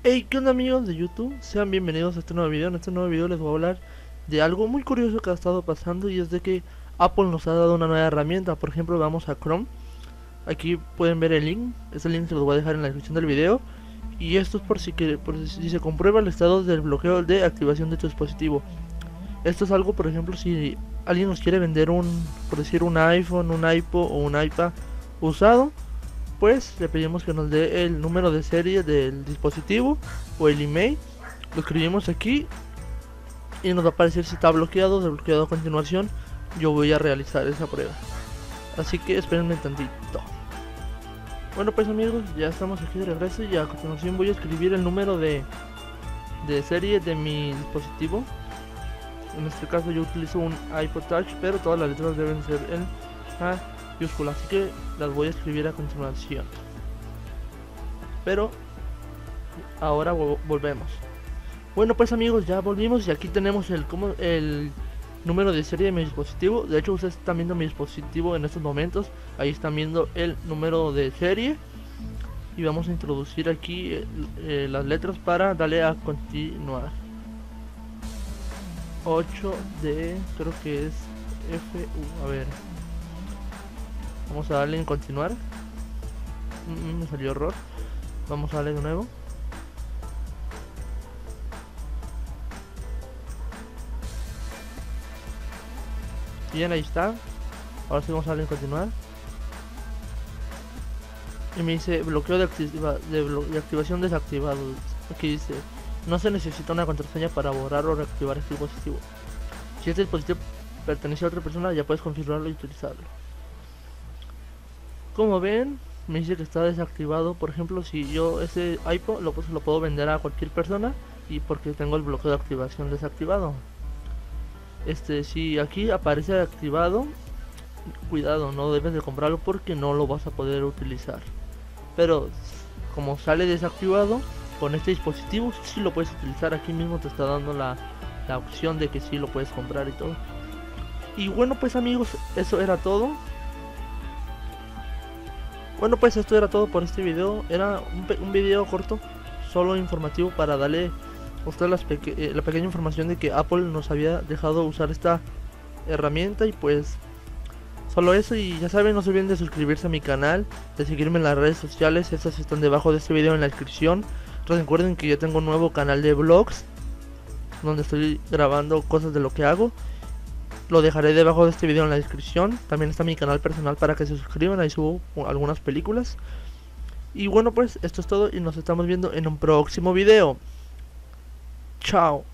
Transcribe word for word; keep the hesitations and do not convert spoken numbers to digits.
Hey, ¿qué onda amigos de YouTube? Sean bienvenidos a este nuevo video. En este nuevo video les voy a hablar de algo muy curioso que ha estado pasando, y es de que Apple nos ha dado una nueva herramienta. Por ejemplo, vamos a Chrome. Aquí pueden ver el link. Este link se los voy a dejar en la descripción del video. Y esto es por si, que, por si se comprueba el estado del bloqueo de activación de tu dispositivo. Esto es algo, por ejemplo, si alguien nos quiere vender un, por decir, un iPhone, un iPod o un iPad usado, pues le pedimos que nos dé el número de serie del dispositivo o el email. Lo escribimos aquí y nos va a aparecer si está bloqueado o desbloqueado. A continuación yo voy a realizar esa prueba, así que espérenme tantito. Bueno, pues amigos, ya estamos aquí de regreso y a continuación voy a escribir el número de, de serie de mi dispositivo. En este caso yo utilizo un iPod Touch, pero todas las letras deben ser en mayúscula, así que las voy a escribir a continuación. Pero ahora vo volvemos. Bueno, pues amigos, ya volvimos y aquí tenemos el, como, el número de serie de mi dispositivo. De hecho, ustedes están viendo mi dispositivo en estos momentos. Ahí están viendo el número de serie. Y vamos a introducir aquí eh, eh, las letras para darle a continuar. ocho D, creo que es F U. A ver, vamos a darle en continuar. Mm, me salió error. Vamos a darle de nuevo. Bien, ahí está. Ahora sí vamos a darle en continuar. Y me dice bloqueo de, activa, de, blo de activación desactivado. Aquí dice: no se necesita una contraseña para borrar o reactivar este dispositivo. Si este dispositivo pertenece a otra persona, ya puedes configurarlo y utilizarlo. Como ven, me dice que está desactivado. Por ejemplo, si yo ese iPod lo, pues, lo puedo vender a cualquier persona, y porque tengo el bloqueo de activación desactivado. Este, si aquí aparece activado, cuidado, no debes de comprarlo porque no lo vas a poder utilizar. Pero como sale desactivado, con este dispositivo sí lo puedes utilizar. Aquí mismo te está dando la, la opción de que sí lo puedes comprar y todo. Y bueno, pues amigos, eso era todo. Bueno, pues esto era todo por este video. Era un, un video corto, solo informativo, para darle a ustedes las peque eh, la pequeña información de que Apple nos había dejado usar esta herramienta. Y pues solo eso, y ya saben, no se olviden de suscribirse a mi canal, de seguirme en las redes sociales. Estas están debajo de este video en la descripción. Recuerden que yo tengo un nuevo canal de vlogs donde estoy grabando cosas de lo que hago. Lo dejaré debajo de este video en la descripción. También está mi canal personal para que se suscriban, ahí subo algunas películas. Y bueno, pues esto es todo y nos estamos viendo en un próximo video. Chao.